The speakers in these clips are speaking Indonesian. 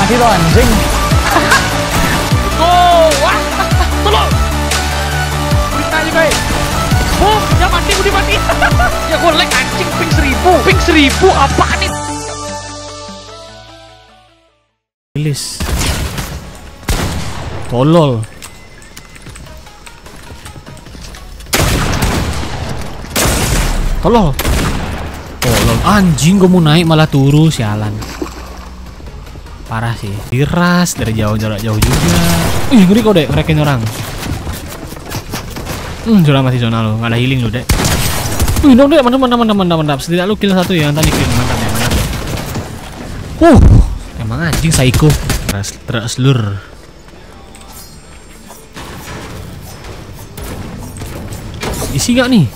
mati lo anjing. Oh, wah, tolong. Beritanya guys. Oh, yang mati gue mati. Ya gue lag anjing, ping 1000. Ping 1000 apaan nih? Rilis. Tolol. Tolol. Tolol. Anjing, gue mau naik malah turu, sialan. Parah sih. Diras dari jauh, jarak jauh juga. Ih, ngeri kok, Dek, ngerekin orang. Zona masih zona lo, nggak ada healing lu, Dek. Wih, dong, Dek, mantap. Setidaknya lu kill satu ya, tadi kill mantap ya, mantap ya. Emang anjing psycho. Terslur. Isi gak nih?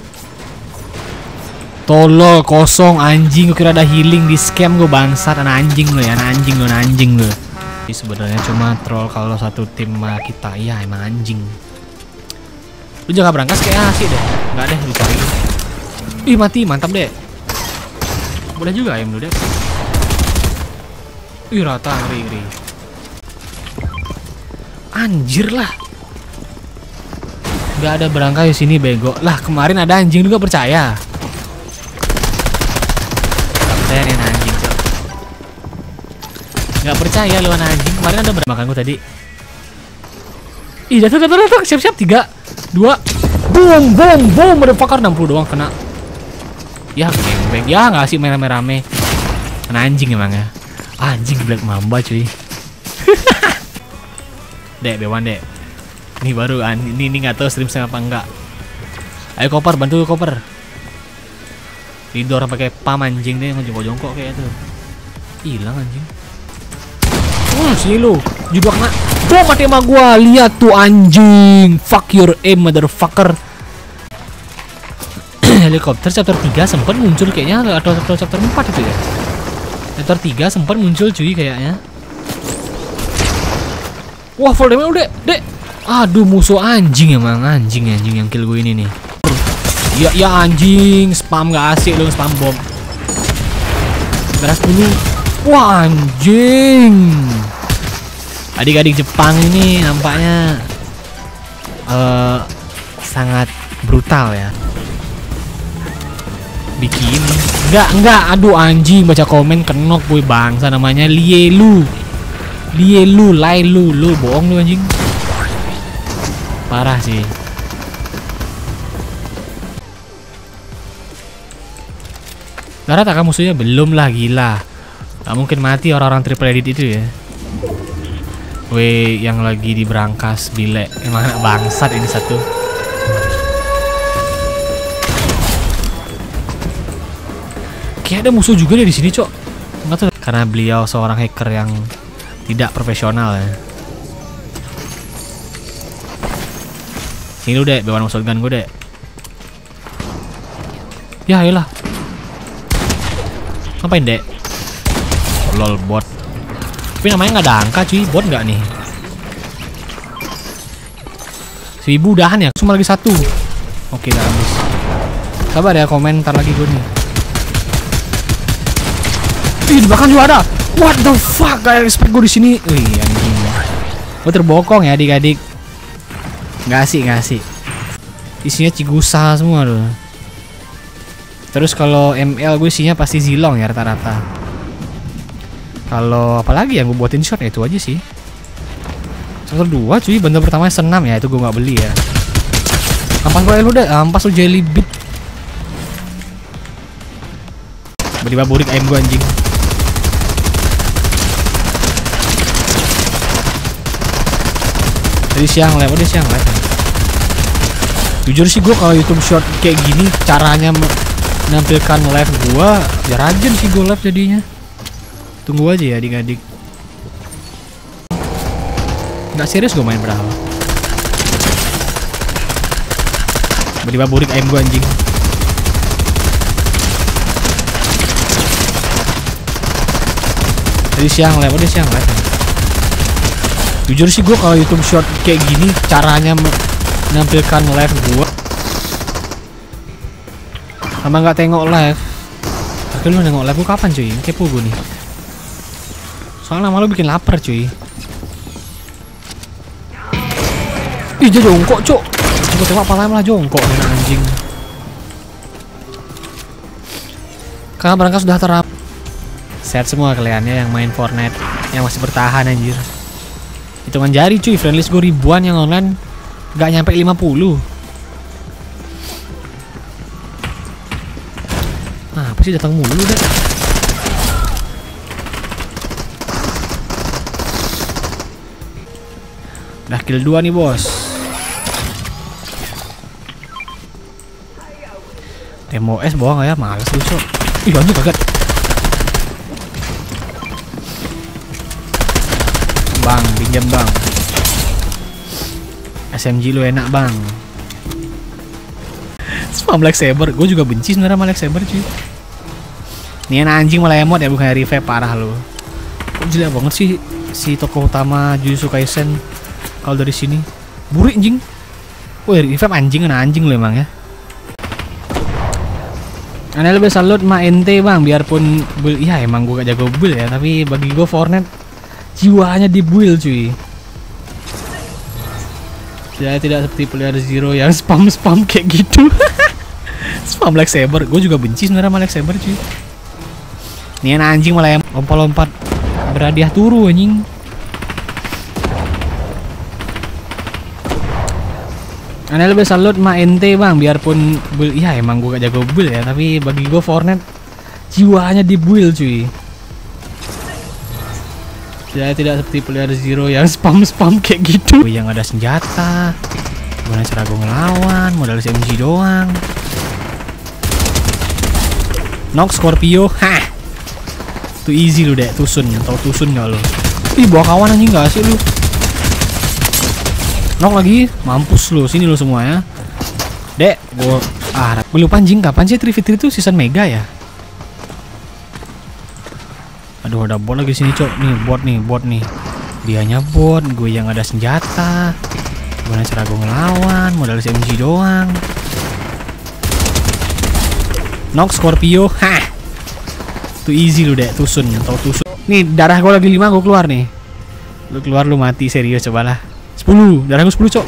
Tolol, kosong anjing. Gue kira ada healing, di scam gue, bangsat. Anak anjing lo ya, anak anjing lo. Ini sebenarnya cuma troll kalau satu tim kita. Iya, emang anjing. Lu jaga berangkas kayak asik deh. Enggak deh, dicari. Ih, mati, mantap deh. Boleh juga ayam lu deh. Ih, rata, ngeri. Anjir lah. Gak ada berangkas di sini, bego. Lah, kemarin ada anjing juga percaya. Gak percaya nih anjing, Cok. Gak percaya lu anak anjing. Kemarin ada makan gue tadi. Ih, jatuh. Siap-siap 3 2 boom, motherfucker. 60 doang kena. Ya, gangbang. Ya, nggak sih main rame-rame. Kena anjing emang ya. Anjing Black Mamba cuy. Dek, B1 dek. Ini baru ini nggak tahu stream saya apa enggak. Ayo koper, bantu koper. Tidur pakai pam anjing deh, ngejongkok kayak itu. Hilang anjing. Sini lu. Juga kena. Bom, mati sama gua. Lihat tuh anjing. Fuck your aim, motherfucker. Helikopter chapter 3 sempat muncul kayaknya, atau chapter 4 itu ya. Chapter 3 sempat muncul cuy kayaknya. Wah, full damage udah, Dek. Aduh, musuh anjing emang, anjing yang kill gue ini nih. Ya anjing, spam gak asik lu, spam bom. Beras dulu. Wah, anjing. Adik-adik Jepang ini nampaknya sangat brutal ya. Bikin enggak, aduh anjing, baca komen kenok gue, bangsa namanya Lielu, lu bohong lu anjing. Parah sih. Darat akan musuhnya belum lah, gila. Gak mungkin mati orang-orang triple edit itu ya. Weh, yang lagi di berangkas bilek. Emang anak bangsat ini satu. Kayak ada musuh juga deh di sini, Cok. Enggak tuh, karena beliau seorang hacker yang tidak profesional ya. Sini lu, Dek, bawa shotgun gue, Dek. Ya, ayolah. Ngapain, Dek? Lol, bot. Tapi namanya nggak ada angka cuy, bot nggak nih? 1000 udahan ya, cuma lagi 1. Oke, udah habis. Sabar ya, komentar lagi gue nih. Ih, bahkan juga ada. What the fuck, gak expect gue di sini. Wih, anjing. Gue terbokong ya, adik-adik. Nggak asik. Isinya Cigusa semua loh. Terus kalau ML gue isinya pasti Zilong ya rata-rata. Kalau apalagi yang gue buatin shot ya itu aja sih. Chapter 2 cuy, benda pertama senam ya, itu gue nggak beli ya. Ampas gue lu deh, ampas lu jelly beat. Tiba-tiba burik ayam gue anjing. Tadi siang live, udah siang live. Jujur sih gue kalau YouTube short kayak gini caranya menampilkan live gue, ya rajin sih gue live jadinya. Tunggu aja ya adik-adik. Nggak serius gue main padahal. Tiba-tiba burik ayam gue anjing. Tadi siang live, udah siang live. Jujur sih gue kalau YouTube short kayak gini caranya menampilkan live gue sama nggak tengok live. Tapi lu nengok live gue kapan cuy? Kepo gue nih. Soalnya nama lu bikin lapar cuy. Ih dia jongkok cok. Gue tembak pala malah jongkok nih anjing. Karena berangkat sudah terap. Sehat semua kalian ya yang main Fortnite, yang masih bertahan anjir. Hitungan jari cuy, friendlist gue ribuan yang online gak nyampe 50. Nah, apa sih datang mulu deh. Udah kill 2 nih bos. Demo S bawa gak ya? Males lu cok. Ih anjir kaget. Bang, pinjam bang. SMG lu enak bang. Spam lightsaber, gue juga benci sebenarnya sama lightsaber cuy. Nih anjing malah emot ya, bukan revive, parah lu. Kok jelek banget sih si tokoh utama Jujutsu Kaisen kalau dari sini. Buri anjing. Wih revive anjing, anjing lu emang ya. Aneh lebih salut ma ente bang, biarpun build, ya emang gue gak jago build ya, tapi bagi gue Fortnite jiwanya di build cuy. Saya tidak seperti player Zero yang spam kayak gitu. Spam lightsaber, gue juga benci sebenarnya sama lightsaber cuy. Nih anjing malah lompat-lompat berhadiah turu anjing. Aneh lebih salut ma ente bang, biarpun build, ya emang gue gak jago build ya, tapi bagi gue Fortnite jiwanya di build cuy. Saya tidak seperti player Zero yang spam kayak gitu. Yang ada senjata, gimana cara gue ngelawan, modal SMG doang. Knock Scorpio, hah. Too easy lu dek, Tusun, tau Tusun gak lu? Ih bawa kawan anjing gak sih lu? Knock lagi, mampus lu, sini lu semua ya. Dek, gue lupa anjing kapan sih 3v3 itu season mega ya? Aduh ada bot lagi sini cok, nih bot nih. Dianya bot, gue yang ada senjata. Gimana cara gue ngelawan, modal SMG doang. Knock Scorpio, hah. Too easy lu dek, Tusun, tau Tusun. Nih darah gue lagi 5, gue keluar nih. Lu keluar lu mati serius cobalah. 10, darah gue 10 cok.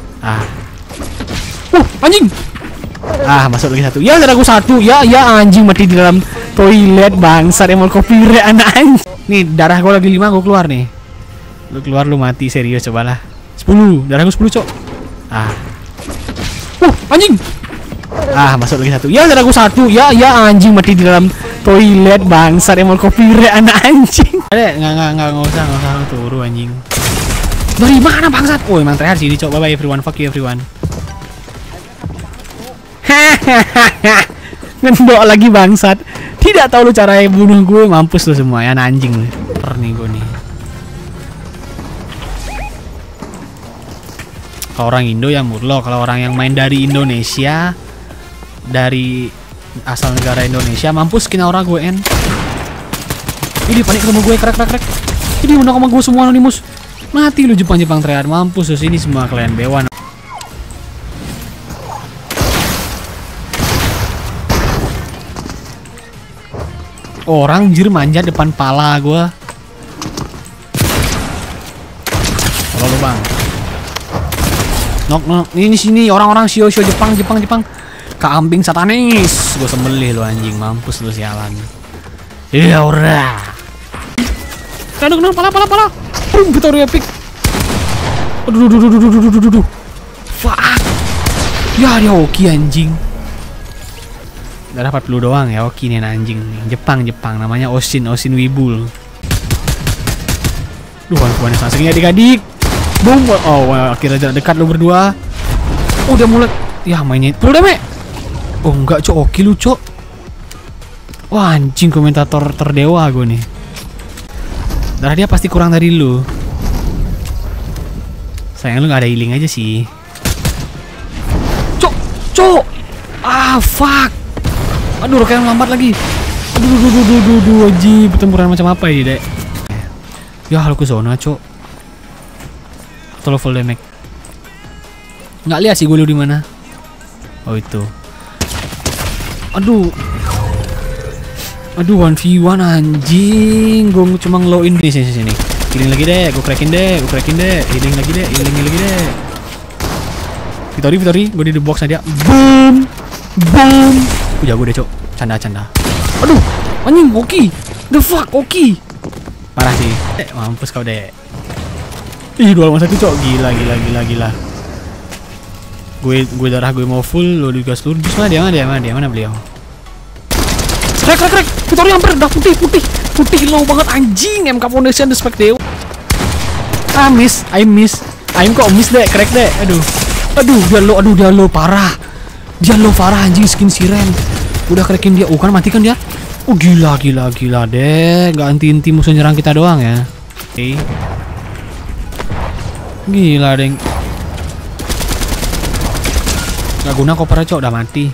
Anjing. Masuk lagi 1. Ya darah gue 1. Ya anjing mati di dalam toilet bangsat, emang copyright anak anjing. Nih darah gue lagi 5, gue keluar nih. Lu keluar lu mati serius cobalah. 10, darah gue 10 cok. Anjing. Masuk lagi 1. Ya darah gue 1. Ya anjing mati di dalam toilet bangsat, emang copyright anak anjing. Adek enggak usah turu anjing. Dari mana bangsat? Oh emang terakhir sini cok. Bye bye everyone, fuck you everyone. Ngendok lagi bangsat. Tidak tahu lu cara bunuh gue, mampus lu semua ya anjing lu. Nih gue nih. Kalau orang Indo ya murlo, kalau orang yang main dari Indonesia, dari asal negara Indonesia, mampus kena orang gue en. Ini panik sama gue, krek. Ini menang sama gue semua anonimus. Mati lu Jepang terakhir, mampus lu sini semua kalian bewan. Orang jir manjat depan pala gua. Halo lu bang. Nok. Ini sini orang-orang sio Jepang. Kambing satanis. Gua sembelih lu anjing, mampus lu sialan. Ya ora. Aduh, pala. Boom, Victoria Epic. Aduh. Fuck. Ya dia Oki anjing. Udah 40 doang ya, Oki nih anjing. Jepang namanya Oshin Wibul. Duh, kawan langsung adik-adik. Boom. Oh, akhirnya jarak dekat lu berdua. Udah mulai. Ya mainnya. Pull deh, oh enggak, cok, Oki lu, cok. Wah, anjing komentator terdewa gue nih. Darah dia pasti kurang dari lu. Sayang lu gak ada healing aja sih. Cok. Fuck. Aduh, kayak lambat lagi. Aduh, wajib pertempuran macam apa ini, dek? Ya, lu ke zona, cok. Atau lo full damage? Nggak lihat sih gue lu di mana. Oh, itu. Aduh. Aduh, 1v1 anjing. Gue cuma ngelow-in di sini. Healing lagi deh, gue crackin deh. Healing lagi deh. Victory, gue di the box aja. Boom. Gue jago deh, Cok. Canda. Aduh, anjing, Oki. The fuck, Oki. Parah sih. Mampus kau deh. Ih, 2 lawan 1, Cok. Gila. Gue darah gue mau full, lo juga seluruh. Mana beliau? Crack. Victory hampir udah putih low banget anjing. MK Foundation the spec dewa. I miss deh, crack deh. Aduh, dia low parah. Anjing skin siren. Udah crackin dia. Kan mati kan dia. Gila deh. Gak anti musuh nyerang kita doang ya. Oke. Gila deh. Gak guna kopernya, Cok, udah mati.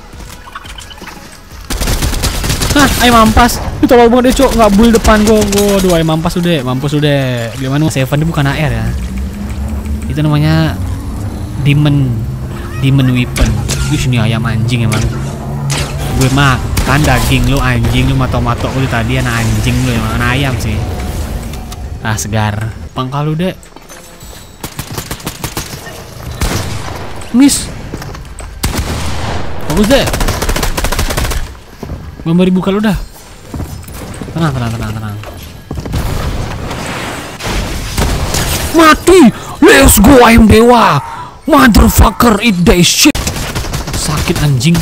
Nah, ayo mampas. Itu tolol banget deh, Cok. Nggak build depan gue. Aduh, ayo mampus udah. Gimana? Seven itu bukan AR ya. Itu namanya Demon Weapon. Ini ayam anjing emang. Gue makan daging lu anjing. Lu matok-matok lu tadi anak anjing lu emang. Anak ayam sih. Ah, segar. Pangkal lu, Dek. Miss. Bagus, Dek. Gambar buka lu dah. Tenang. Mati. Let's go, ayam dewa. Motherfucker, eat that shit. Sakit anjing.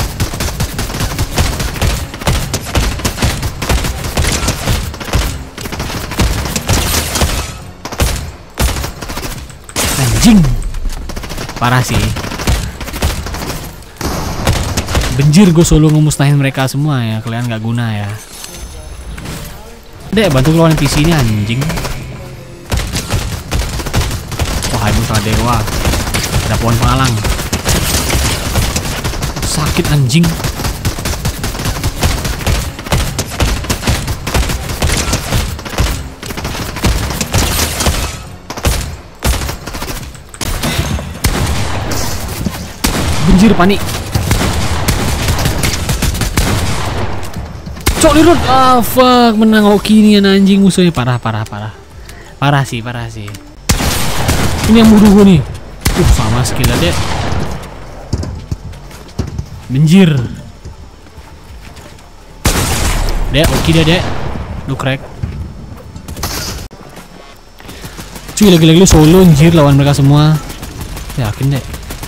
Anjing. Parah sih. Benjir gue solo ngemusnahin mereka semua ya. Kalian gak guna ya. Dek, bantu keluarin PC ini anjing. Wah, ibu salah dewa. Ada pohon penghalang. Sakit anjing. Benjir panik. Cok dirut. Ah, fuck, menang Oki nih anjing musuhnya. Parah sih. Ini yang bunuh gue nih. Sama skillnya deh. Benjir. Dek, Oki dek. Lu crack. Cuy, lagi-lagi lu solo anjir lawan mereka semua. Yakin deh.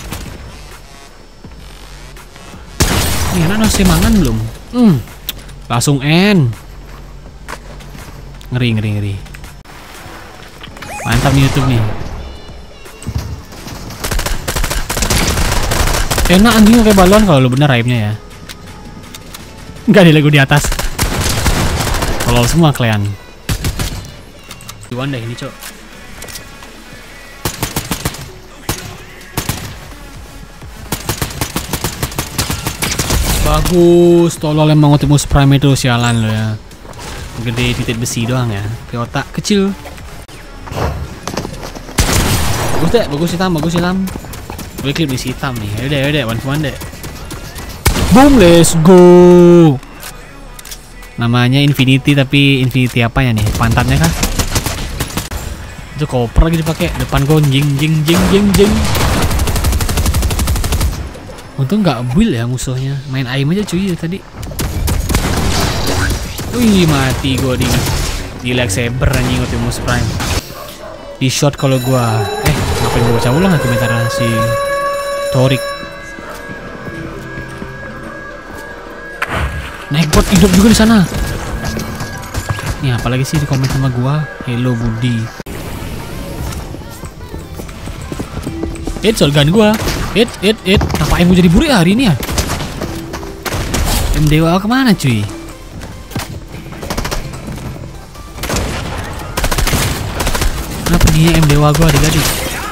Ini anak nasi mangan belum? Langsung end. Ngeri. Mantap nih YouTube nih. Enak anjing kayak balon kalau lu bener aimnya ya. Enggak ada lagu di atas. Kalau semua kalian. Duan deh ini, Cok. Bagus, tolol emang Optimus Prime itu, sialan lo ya. Gede titik besi doang ya. Kayak otak kecil. Bagus hitam. Gue klip di hitam nih. Yaudah, one deh. Boom, let's go. Namanya Infinity, tapi Infinity apa ya nih? Pantatnya kah? Itu koper lagi dipakai. Depan gue jing. Untung nggak build ya musuhnya. Main aim aja cuy tadi. Wih, mati gue di lightsaber anjing Optimus Prime. Di shot kalau gua. Ngapain gue baca ulang komentar si Torik. Nekbot hidup juga di sana. Nih apalagi sih di komen sama gua. Hello Budi. Shotgun gua. Apa yang gue jadi buri hari ini ya? Dewa kemana cuy? Kenapa dia Dewa gua adik-adik?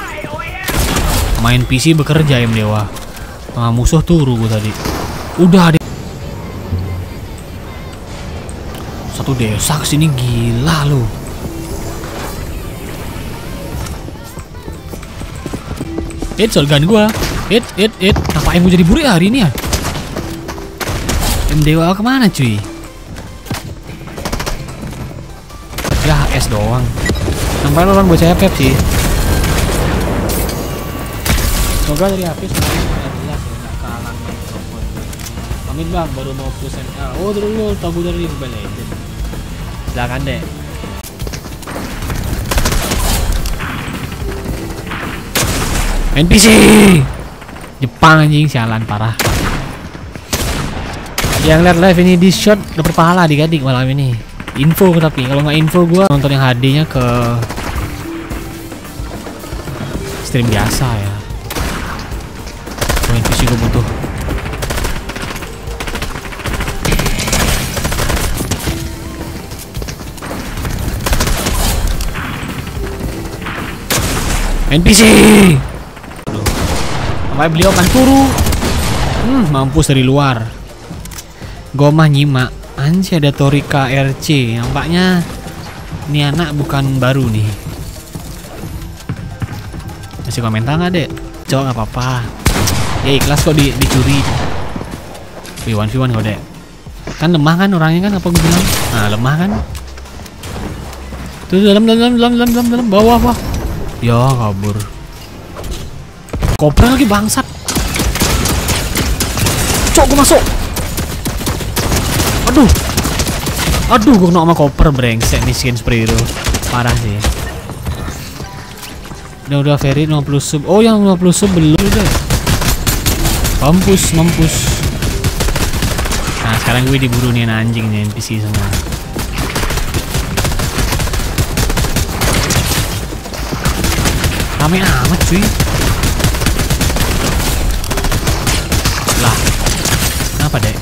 Main PC bekerja Dewa. Musuh turu gua tadi. Udah adik. Satu desa kesini gila lu. Shotgun gua. Apa yang gue jadi buri hari ini ya? Dewa kemana cuy? cash doang. Sampai orang bocah FF sih. Semoga dari HP semuanya jelas ya, nggak kehalang mikrofon. Pamit bang, baru mau plus ML. Oh dulu tahu dari Mobile Legends. Silakan deh. NPC Jepang anjing, sialan parah. Yang lihat live ini di shot dapat pahala adik-adik malam ini. Info tapi kalau nggak info gua nonton yang HD-nya ke stream biasa ya. NPC gue butuh. NPC. Sampai beliau akan turu. Mampus dari luar. Gomah nyimak. Anjir ada Torika RC. Nampaknya ini anak bukan baru nih. Kasih komentar nggak dek? Cok nggak apa-apa. Ya ikhlas kok dicuri. V1 kok dek. Kan lemah kan orangnya kan, apa gue bilang? Nah lemah kan. Tuh dalam bawah. Ya kabur. Kopra lagi bangsat. Cok gue masuk. Aduh gue kena sama koper brengsek miskin seperti itu. Parah sih. Udah Ferry 50 sub. Oh yang 50 sub belum deh. Mampus. Nah sekarang gue diburu nih anjing nih NPC semua. Rame amat cuy. Lah kenapa dek?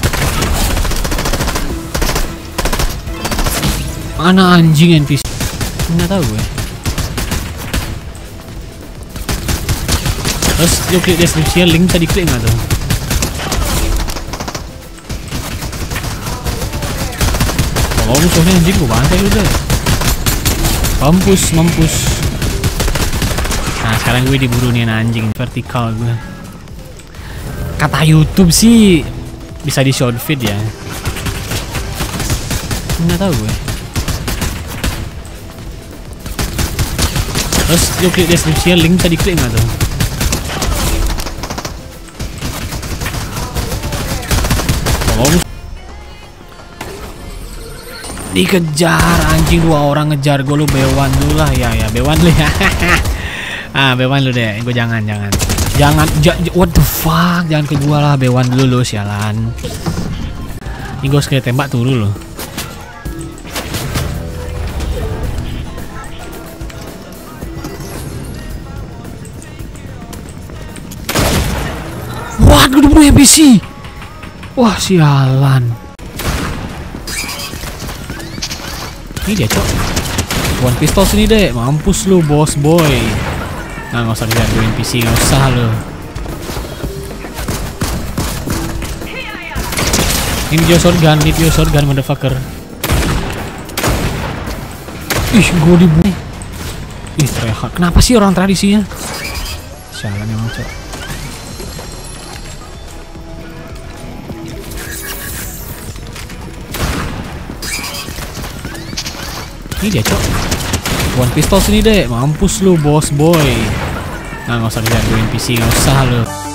Mana anjing NPC? Nggak tahu gue. Terus lu klik deskripsi link tadi klik nggak tuh? Kalau musuhnya anjing gue bantai lu deh. Mampus. Nah sekarang gue diburu nih anjing vertikal gue. Kata YouTube sih bisa di short feed ya. Nggak tahu gue. Terus lu klik deskripsi link tadi klik nggak tuh? Dikejar anjing, 2 orang ngejar gue. Lu bewan dulu lah ya bewan lu ya. Bewan lu deh, gue jangan what the fuck, jangan ke gua lah, bewan dulu lu sialan. Ini gue sekali tembak turu loh. Wah gue diburu NPC. Wah sialan. Ini dia cok. One pistol sini deh. Mampus lu bos boy. Nah nggak usah lihat gue NPC, nggak usah lu. Need your shotgun motherfucker. Ih gue dibunuh. Ih terlihat. Kenapa sih orang tradisinya? Sialan emang cok. Ini dia cok. One pistol sini deh. Mampus lu bos boy. Nah nggak usah lihat gue NPC, nggak usah lu.